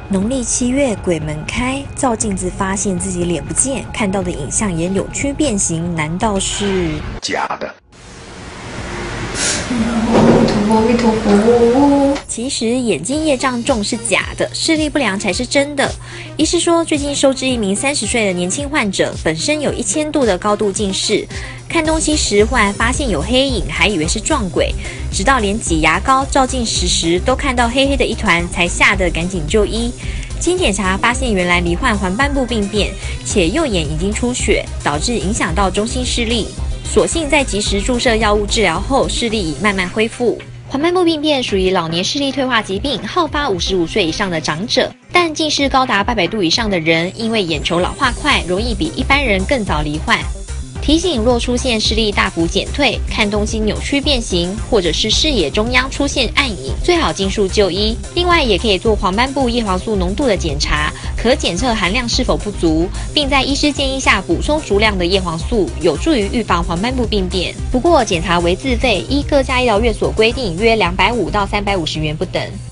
农历7月，鬼门开，照镜子发现自己脸不见，看到的影像也扭曲变形，难道是假的？ 阿弥陀佛。 其实眼睛业障重是假的，视力不良才是真的。医师说，最近收治一名30岁的年轻患者，本身有1000度的高度近视，看东西时忽然发现有黑影，还以为是撞鬼，直到连挤牙膏、照镜时都看到黑黑的一团，才吓得赶紧就医。经检查发现，原来罹患黄斑部病变，且右眼已经出血，导致影响到中心视力。所幸在及时注射药物治疗后，视力已慢慢恢复。黄斑部病变属于老年视力退化疾病，好发55岁以上的长者，但近视高达800度以上的人，因为眼球老化快，容易比一般人更早罹患。提醒：若出现视力大幅减退、看东西扭曲变形，或者是视野中央出现暗影，最好尽速就医。另外，也可以做黄斑部叶黄素浓度的检查，可检测含量是否不足，并在医师建议下补充足量的叶黄素，有助于预防黄斑部病变。不过，检查为自费，依各家医疗院所规定，约250到350元不等。